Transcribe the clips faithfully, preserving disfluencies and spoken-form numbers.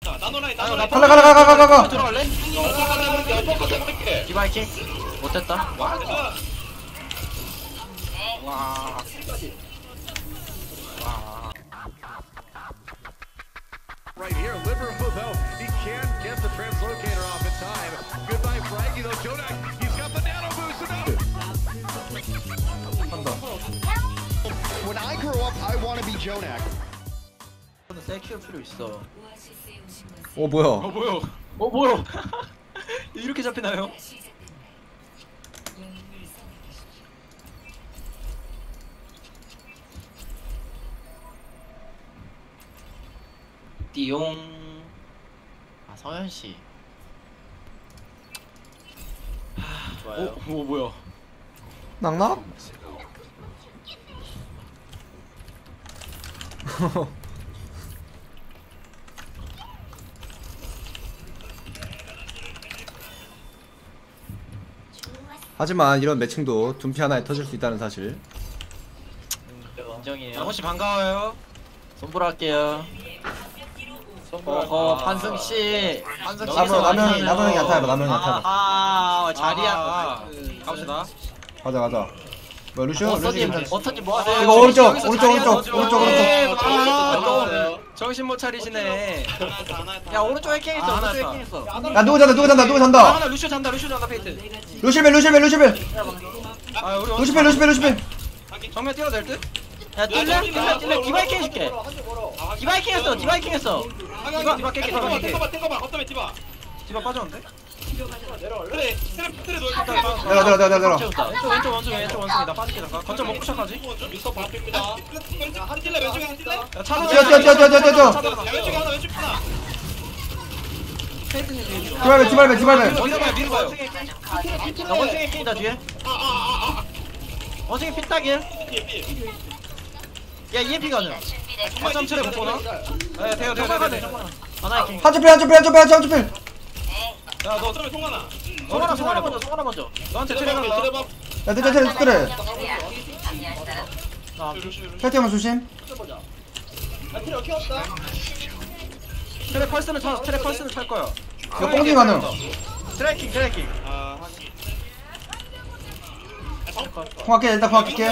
나노라인 가라 나노라인 가라 가라 가라 가라. 들어갈래? 어퍼컷 해볼게 어퍼컷 해볼게 디바이킹 못했다. 와 와. Right here, Liverpool though, he can't get the translocator off in time. Goodbye, Frankie though. Jonak, he's got the nano boost. When I grow up, I want to be Jonak. 세 키울 필요 있어. 오 뭐야? 어 뭐요? 어 뭐요? 이렇게 잡히나요? 띠용. 아 성현 씨. 하, 좋아요. 오, 오 뭐야? 낙낙? 하지만 이런 매칭도 둔피 하나에 터질 수 있다는 사실. 인정이에요. 영호씨 반가워요 손보라할게요. 어허 판승 씨. 판승 씨. 남은 남은 남은 형이 안 타봐. 남은 형이 안 타봐. 아 자리야. 아, 갑시다 가자 가자. 뭐 루시오 어터님 루시오. 어터님 뭐 하세요? 이거 오른쪽, 여기서 오른쪽, 자리야, 오른쪽, 넣어줘. 오른쪽, 오른쪽. 예, 아, 아, 정신 못 차리시네. 하나 야 오른쪽 해킹 있어. 아, 하나 오른쪽 했다. 해킹 있어. 야 누구 잔다 누구 잔다 누구 아, 잔다. 하나 루시오 잔다 루시오 잔다 페이트 루시벨 루시벨 루시벨 아 우리 루시벨 루시벨 루시벨. 정면 뛰어도 될 듯? 야 뛸래? 뛸래? 뛸래? 디바이킹 해줄게. 디바이킹 했어. 디바이킹 했어. 디바 디바 깨끗 디바 깨끗 탱커봐 탱커봐 어쩌면 디바 디바 빠졌는데? 그래 트랩 트랩 놓을 수 있다 내려 내려 내려 내려. 채웠다. 왼쪽 왼쪽 원숭이 왼쪽 원숭이 나 빠질게 잠깐 거점 먹고 시작하지 미스터 바퀴입니다 한 찔레 왼쪽에 한 찔레 야 차도 뛰어 뛰어 뛰어 뛰어 뛰어 뛰어. 야 왼쪽에 하나 왼쪽에 하나 디발벨 디발벨 디발벨. 먼저 가요 미리 가요 나 원숭이 해킹이다 뒤에. 원숭이 피딱일. 야 이엠피 가능. 거점 트랩 못 보나? 네 돼요 돼요 돼요 돼요 하나 해킹. 한쪽필 한쪽필 한쪽필 한쪽필. 야너 트랩에 통하나 송하나 송하나 먼저 송하나 먼저. 너한테 트랩 간다 야 뜨뜨 뜨뜨 뜨래. 나 탈퇴만 조심. 트랙 펄스는 타 트랙 펄스는 탈 거야. 이거 뽕딩 가능. 트래킹 트래킹. 아 공학게 일단 공학게.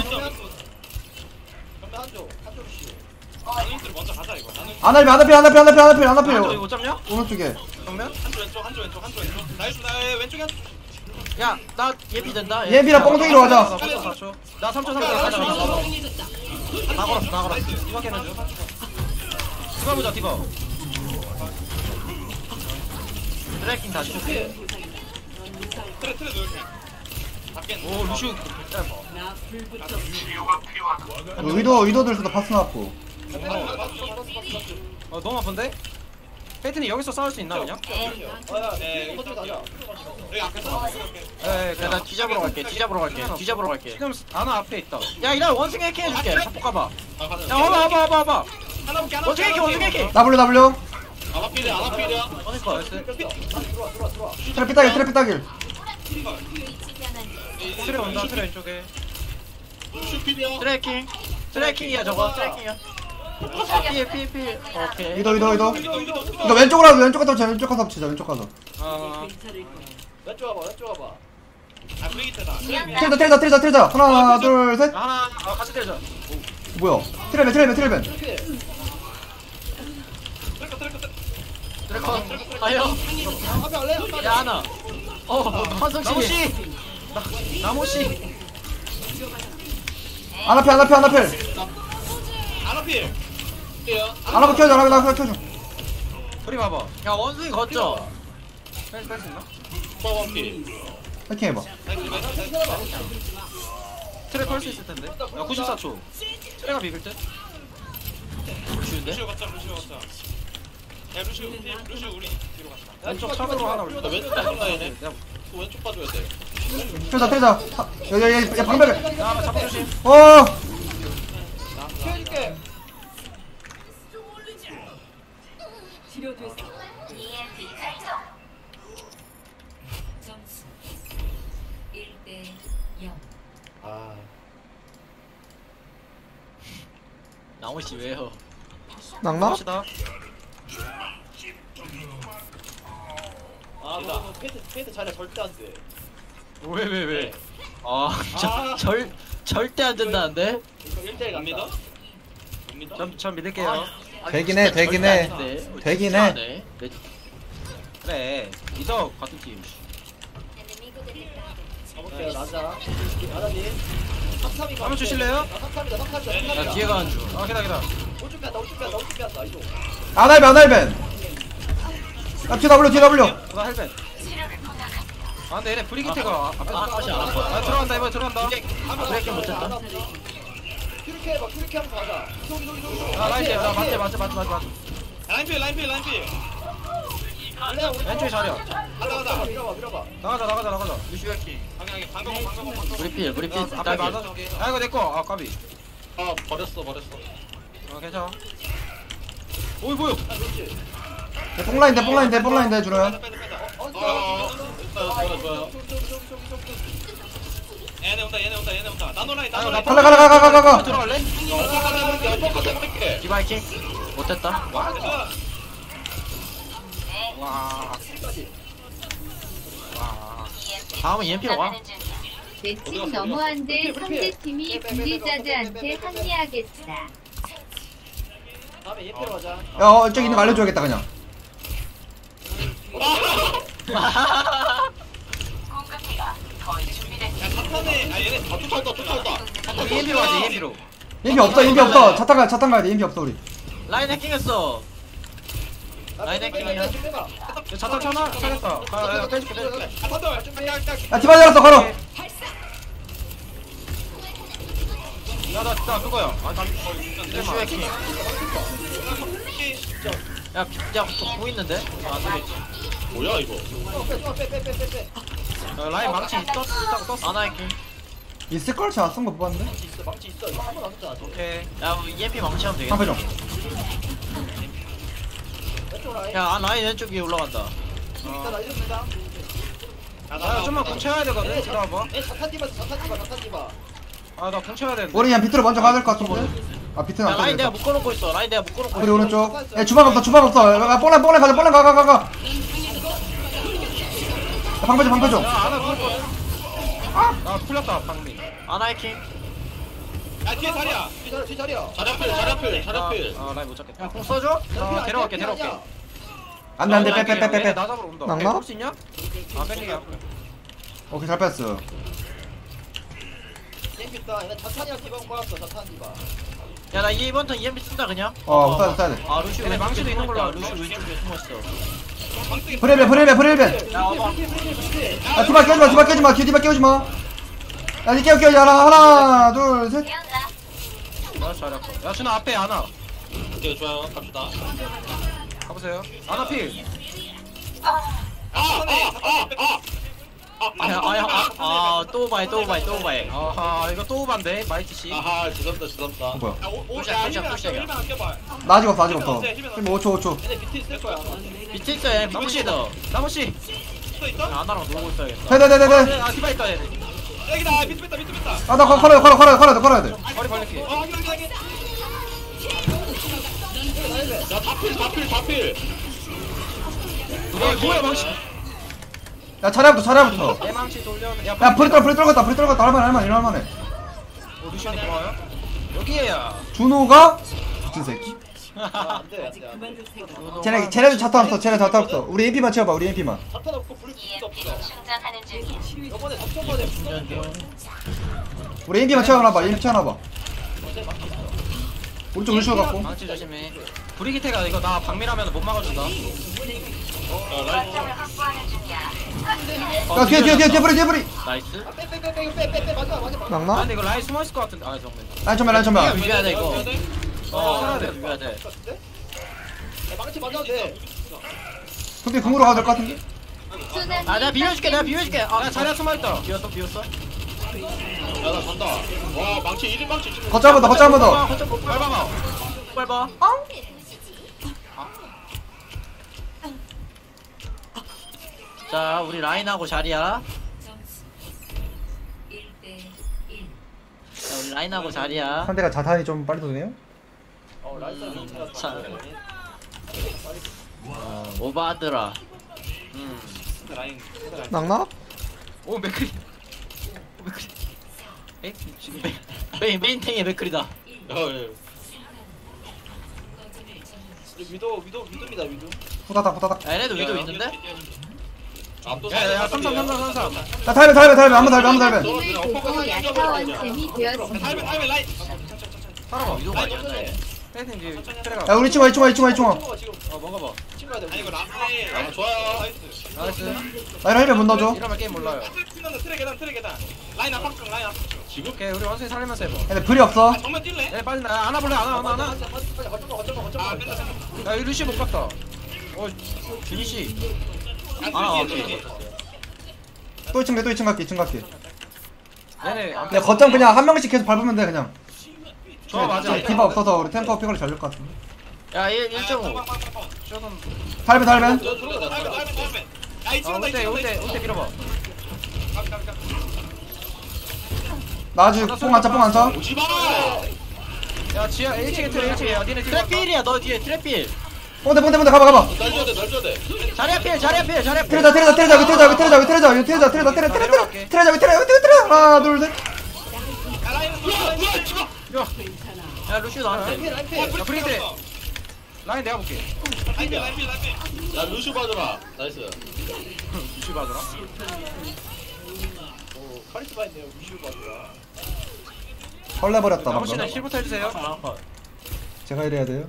먼저 가자 이거 나는 안할필 안할필 안할필 안할필 안할필 한쪽 이거 안할필. 못 잡냐? 오른쪽에. 정면? 한쪽 왼쪽 한쪽 왼쪽 한쪽 왼쪽 나이스 나 왼쪽에 한 야, 나 예비 된다. 예비랑 뻥튀기로 하자. 나 삼 초 나 삼 초 가자. 가자. 다 걸었어. 다 걸었어. 디바 깨는 중 디바 보자 디바 트래킹 다시 줄게. 트랩 트랩 놓을게 밖에 오, 루슈. 의도 의도들 수도 파스 나왔고. 어 너무 아픈데? 페이튼이 여기서 싸울 수 있나 그냥? 네 여기 앞에서 에, 그래 나 뒤잡으러 갈게. 뒤잡으러 갈게. 뒤잡으러 갈게. 지금 아나 앞에 있다 야, 이날 원숭이 해킹 해줄게. 잡고 가봐. 아 가자 야, 와봐, 와봐, 와봐, 와봐. 하나 볼게 하나 원숭이 해킹, 원숭이 해킹. W W. 아나 필이야 아나 필이야 원숭이 거. 트래피 따길 트래피 따길. 트랩 온다 트랩 왼쪽에 슈필이야 트래킹. 트래킹이야 저거. 트래킹이야. 피해, 피해, 피해. 오케이. 이도 이도 이도. 이거 왼쪽으로 하자. 왼쪽 가서 왼쪽 가서 붙이자. 왼쪽 가서. 아 아, 브레이크다. 트레자 트레자 트레자 트레자. 하나 둘 셋. 하나, 아, 같이 때려줘. 뭐야? 트레벤 트레벤 트레벤. 트래커. 아요. 야, 하나. 어, 환승 씨. 나무씨. 나무씨. 안앞에 안앞에 안앞에. 아나필. 안앞에 켜줘. 안앞에 안앞에 켜줘. 우리 봐봐. 야, 원숭이 걷죠. 뺄수 있나? 빠밤필. 해킹 해봐. 트랩 할 수 있을 텐데. 야 구십사 초. 트랩가 비빌 듯. 쉬운데? 루시오 갔자 루시오 갔자. 야 루시오 루시오 우리 뒤로 갔다. 왼쪽 차으로 하나 올려. 왼쪽 봐줘야 돼. 내가 왼쪽 봐줘야 돼. 트레자 트레자. 야야야 야 방벽. 야, 잡아 조심. 어. 켜줄게. 아. 나무씨 왜요? 낙나? 갑시다. 너 페이트 페이트 자리야 절대 안 돼. 왜 왜 왜? 아, 저, 절 절대 안 된다는데? 이거 일 대 일 갑니다. 못 믿어? 전, 전 믿을게요. 아, 되긴 진짜 해, 되긴 절대 해. 아닌데. 되긴 진짜 해. 안 해. 내- 그래. 믿어 같은 팀. 가볼게요, 라자. 라자님. 삼삼이 한번 주실래요? 삼삼이다, 삼삼이다, 야 뒤에 가는 중. 아 기다 기다. 오쭉 뺐다, 오쭉 뺐다, 오쭉 뺐다, 이거. 아날벤 아날벤. 야 티더블유 티더블유. 나 헬멧. 아 근데 얘네 브리기테가 아, 앞에서 아, 다시 안 한 거야. 아 들어간다 이번에 들어간다. 아, 브레이크 못했다. 큐리케 해봐, 큐리케 한번 가자. 이동, 이동, 이동, 이동. 아 라인 나 맞지 맞지 맞지 맞지 맞지. 라인필 라인필 라인필 왼쪽에 자리야. 가자 가자 밀어봐, 밀어봐. 나가자 나가자 나가자. 루시вер키 방향이 방금 방금 방금 브리필, 브리필. 아, 앞에 맞아줄게. 아 이거 내 거. 아 까비. 아 버렸어 버렸어 어 괜찮아. 오이 뭐야? 뽕라인데 뽕라인데 뽕라인데 준호야. 빼자 빼자 빼자 어, 어 좋아 좋아 좀, 좀, 좀, 좀, 좀, 좀. 얘네 온다 얘네 온다 얘네 온다 나노라인 아, 나 나노라인 가라 가라 가라 가라 가라. 들어갈래? 어퍼컷 해볼게 어퍼컷 해볼게 디바이킹. 못했다. 와 와. 와. 다음은 이엠피로 가. 매칭 너무한데 상대팀이 분리자드한테 합리하겠다. 다음에 이엠피로 가자. 야 어, 저기 있는 거 알려줘야겠다 그냥. 야 사탄에 아 얘네 다 쫓아온다 쫓아온다 이엠피로 가자 이엠피로. 인비 없어 인비 없어. 차탄 가 차탄 가야 돼. 인비 없어 우리. 라인 해킹했어. 라인 해킹이야. 자탄 쳐놔. 차겠다. 아 야, 빼줄게 빼줄게. 아 사탄 야 디바 잘랐어 걸어. 야나 나 그거야. 아 나. 루시 해킹. 야, 야, 뭐 있는데? 아, 안 되겠지. 뭐야 이거 빼빼빼빼빼빼. 야, 라인 망치 있어? 있다고 떴어. 아나 해킹. 있을 걸 제가 쓴거 못 봤는데. 있어, 망치 있어. 이거 한번 안 썼잖아. 저. 오케이. 야, 뭐 이엠피 망치하면 되겠다. 상패 좀. 왼쪽 라인. 야, 아, 라인 왼쪽 위에 올라간다. 어. 나 이렇습니다. 아 좀만 공채워야 되거든. 들어와봐. 에, 자탄 디바, 자탄 디바, 자탄 디바. 아나 공채워야 되는데. 우리 그냥 비트로 먼저 가야 될 것 같은데. 아 비트는 야, 안 라인 내가 되겠다. 묶어놓고 있어. 라인 내가 묶어놓고 우리 있어. 오른쪽. 야 주방 없어 주방 없어. 야, 뽕라인 뽕라인 가자 뽕라인 가가 가가. 야, 방패 좀 방패 좀. 야 아나 그럴 거. 아 풀렸다 방미. 아나 해킹. 야 뒤에 자리야 뒤, 뒤 자리야. 자리필 자리필 자리필 아 라인 못 잡겠다. 공 써줘? 아 데려갈게 데려갈게. 안돼 안돼 빼 빼 빼 빼. 나 잡으러 온다. 낙나? 볼수 있냐? 아 뺄게요. 오케이 잘 뺐어. 이엠피 있다. 얘네 자탄이랑 디바 꼬았어. 자탄 디바. 야, 나 이번 턴 이엠피 쓴다 그냥. 어 써야 돼 써야 돼. 아, 루시 얘네 망치도 있는 걸로 루시 알고. 왼쪽에 숨었어. 브레벨 브레벨 브레벨. 야, 와봐. 야 디바 깨지마 디바 깨지마 뒤에 디바 깨우지마. 야 깨우 깨우 하나 하나 둘 셋. 나 잘했어. 야 준아 앞에 안아. 오케이 좋아요 갑시다 가보세요. 안아 필. 아아아아 아야, 아야, 아, 아, 또 오바해, 또 오바해, 또 오바해. 아하 이거 또 오반데 마이티 씨. 아하 죄송합니다 죄송합니다 어, 뭐야? 푸시야, 푸시야, 푸시야. 힐만 아껴봐 나 아직 없어 아직 없어. 지금 오 초 오 초. 얘네 비트 있을 거야. 비트 있어, 얘네 비트 나머지 있어. 나무 씨. 또 있어? 아나랑 놀고 있어야겠다. 네네네네. 아 디바 있다 얘네. 여기다 비트 뺐다 비트 뺐다 아나 걸어 걸어 걸어 걸어 돼 걸어야 돼. 머리 벌릴게. 어 확인 확인 확인 야 다필 다필 다필 야 뭐야 망치. 야 차례부터 차례부터. 내 망치 돌려. 야 야 불이 떨 불이 떨궜다 불이 떨궜다 할만해 할만해 할만해. 어, 루시안이 고마워요. 여기에요. 준호가 미친 새끼. 아, 안 돼, 안 돼, 안 돼. 쟤네 쟤네도 차탄 없어 쟤네 차탄 없어. 우리 엠피만 채워봐 우리 엠피만. 자탄 없고 불이 붙을 수 없어. 충전하는 중이야. 요번에 접촉번에 우리 엠피만 채워놔봐 엠피 채워놔봐. 오른쪽 루시오 갖고. 망치 조심해. 브리기테가 이거 나 박밀하면 못 막아준다. 거점을 확보하는 중이야. 야 뒤에 뒤에 뒤에 뒤에 불이 뒤에 불이. 나이스. 빼빼빼빼빼빼 맞아 맞아. 아 낙나? 근데 이거 라인 숨어 있을 것 같은데. 아 정말. 라인 천만 라인 천만. 비벼야 돼 이거. 어, 살아야 돼. 비벼야 돼. 야, 망치 맞아도 돼. 두피 궁으로 가야 될 것 같은데. 순환이 아, 내가 비벼줄게, 내가 비벼줄게. 아, 야 자리야 숨어 있다. 비웠어, 비웠어. 야나 간다 와 망치 일 인 망치 지금 거점 한번 더 거점 한번 아, 더. 거점 못 밟아봐. 밟아. 자, 우리 라인하고 자리야. 자, 우리 라인하고 자리야. 상대가 자탄이 좀 빨리 도네요. 어, 라인 참. 어, 오바하더라. 음. 상대 라인 상대 라인 낙낙? 오 맥크리. 오, 맥크리. 에? 지금 메, 메인 메인 탱의 맥크리다. 어, 예. 위도 위도 위도입니다 위도 후다닥 후다닥. 야, 얘네도 위도 있는데? 앞도 야야 삼삼 삼삼 삼삼 야 달배 달배 달배 한번 달배 한번 달배. 이미 보고 야타원쌤이 되었습니다. 타이밍 타이밍 라인 살아봐 위도가 라인 아니었네. 천천히 페이튼 이제 야 트레가. 우리 친구야 이 친구야 이 친구야 이 친구야. 먹어봐 지금 어 먹어봐. 친구야 돼 아니 이거 라인 아, 좋아요. 나이스 나이스. 라인 헬멧 못 넣어줘. 이러면 게임 몰라요. 트레 트레 계단 트레 계단 라인 압박중 라인 압박중 지금? 오케이 우리 원숭이 살리면서 해봐. 근데 불이 없어. 아 정면 뛸래? 얘 빨리 나 안아 볼래 안아 안아 안아. 아 뺀다 뺀다 야 이 루시 못 갔다. 어 준이씨. 아 오케이. 또 이 층 또 이 층 갈게 이 층 갈게. 얘네 근데 거점 그냥 한 명씩 계속 밟으면 돼 그냥. 좋아 맞아. 디바 없어서 우리 탱커 픽을 잘릴 것 같은데. 야 일 점 오. 쇼던. 달배 달배. 들어가 달배 달배 달배 야 아 이층다 온대 온대 온대 밀어봐. 나 아직 뽕 안차 뽕 안차. 오지마! 야 지하 일 층에 트레 일 층에 야 니네 트랩필이야 너 뒤에 트랩필. 뽕대 뽕대 뽕대 가봐 가봐. 날 줘야 돼, 날 줘야 돼. 자리야 필 자리야 필 자리야 필. 테레자 테레자 테레자 여기 테레자 여기 테레자 여기 테레자 여기 테레자 테레자 테레자 테레자 테레자 테레자 여기 테레자 여기 테레자 하나 둘 셋. 야 루시오 나한테. 야 브리드. 라인 내가 볼게. 야, 루슈 봐줘라. 나이스. 루시 봐줘라. 카리스마 있네요 위슈 봐줘라 설레버렸다 나머지는 방금. 힐부터 해주세요. 제가 이래야 돼요.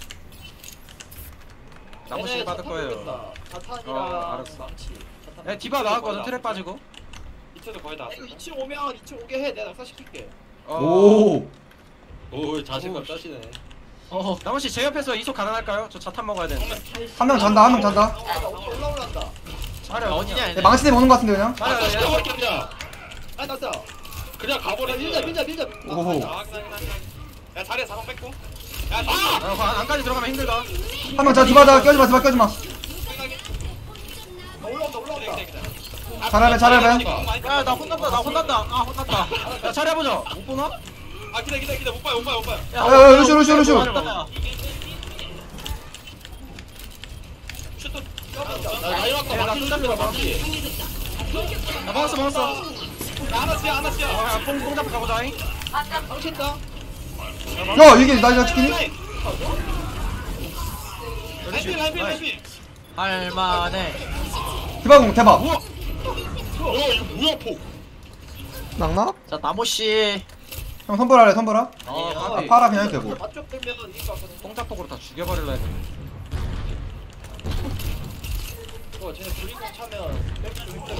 나머지 받을 거예요. 어 자탄이랑 알았어. 망치 야 디바 나왔거든 트랩 빠지고. 이층도 거의 다 이거 이층 오면 이층 오게 해 내가 낙사시킬게 어. 오. 오, 자신감 짜시네. 어 나머지 제 옆에서 이속 가능할까요? 저 자탄 먹어야 되는데. 한 명 잔다 한 명 잔다. 올라올란다 자리야 어디냐 야, 망치 때문에 오는 것 같은데 그냥. 아, 자리야 진짜 얘. 밖에 없냐? 아 났어 그냥 가버려. 밀자 밀자 밀자 오호. 야 자리에 사방 뺐고 야 어, 그 안- 안까지 들어가면 힘들다. 한 명 자 디바다 껴지마 디바 껴지마. 올라온다 올라온다 잘하네 잘하네. 야 나 혼난다 나 혼난다 아 혼났다. 야 자리 해보자. 못 보나? 아 기다 기다 기다 못 봐요 못 봐요 못 봐요 야, 야, 야, 루시오, 루시오, 루시오. 맞다. 슛도 나 라인 왔다. 야, 나 막히 손잡이 루슈 봐봐. 막히. 야 먹었어 먹었어. 야 하나씩야 하나씩야 야 뽕뽕 잡고 가보자잉. 망친다 야 이게 나 이거 치킨이? 라인 라인 라인 라인 할만해. 디바공 대박. 어, 이거 뭐야, 폭. 낙낙? 자 나모씨. 형 선불하래 선불하? 어 아, 가비. 파라 그냥 해도 되고. 맞쪽 들면 이거 아까 뽕짝폭으로 다 죽여버릴라 했는데. 어 쟤네 브리핑 차면 백좀 힘들어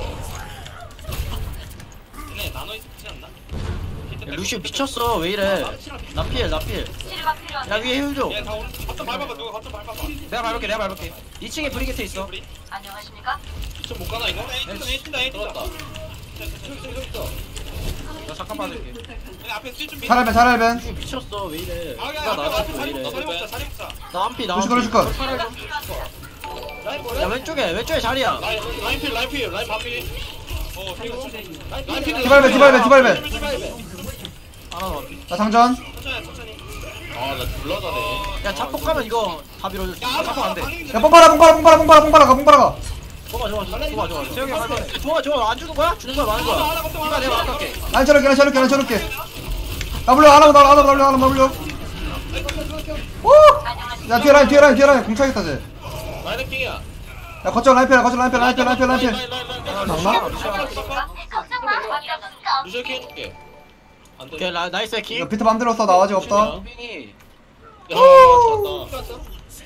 얘네 나눠 있지 않나? 야, 루시오 미쳤어 왜 이래? 나필 나필. 야 위에 힐 줘. 얘다 오늘 거점 밟아봐 누가 거점 밟아봐 내가 밟을게 내가 밟을게. 이 층에 브리게트 있어. 안녕하십니까? 이쪽 못 가나 이거? 에이 뛴다 에이 뛴다 들어왔다. 저기 저기 저기 있어 나 잠깐 봐줄게. 얘네 앞에 쓸 준비 잘할벤 잘할벤. 루시오 미쳤어 왜 이래? 아 나 그냥 앞에 나한테 앞에 왜 자리 먹자 이래? 자리 먹자 자리 먹자 나 한피 나 루시 한피. 거, 루시 거. 팔아줘. 라인 야 뭐래? 왼쪽에 왼쪽에 자리야. 라인, 라인 필, 라인 필, 라인 반필. 어 그리고 라인 필. 디발벤 디발벤 디발벤. 하나 더. 나 장전. 천천히 천천히 아, 나 불러다네. 야 자폭 가면 이거 다 밀어줄 수 있어. 자폭 안 돼. 야 뽕파라 뽕파라 뽕파라 뽕파라 뽕파라 가 뽕파라 가. 좋아 좋아 좋아 좋아 좋아. 세영이 할만해. 좋아 좋아 안 주는 거야? 주는 거야 많은 거야. 이봐 내가 아깝게. 난 저렇게 난 저렇게 난 저렇게. 나 불려 안 하고 나 안 하고 나 안 하고 불려. 오! 야 뒤에 라인 뒤에 라인 뒤에 라인 공차겠다 쟤. 라인 해킹이야. 야 거점 라인 피해 거점 라인 피해 라인 피해 라인 피해 라인 라인, 피해. 라인, 라인, 라인. 낙낙? 걱정 마. 루슈 해킹 해줄게. 안 돼. 오케이 라, 나이스 이거 해킹. 비트 맘대로 써 나 아직 없다. 무빙이. 야, 잘한다.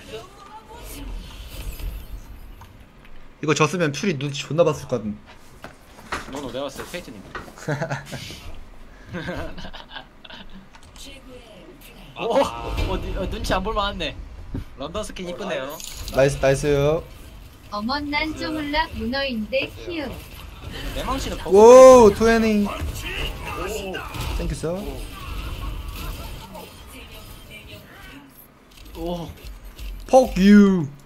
이거 졌으면 퓨리 눈치 존나 봤을 거든. 너너 내가 봤을 때 페이트님. 오, 어, 니- 어, 눈치 안 볼만 하네. 런던 스킨 이쁘네요. 나이스 나이스요. 어먼 난 쪼물락 문어인데 키읔. 내 망치는 버그. 오 투애닝. 땡큐 써. 오, Fuck you.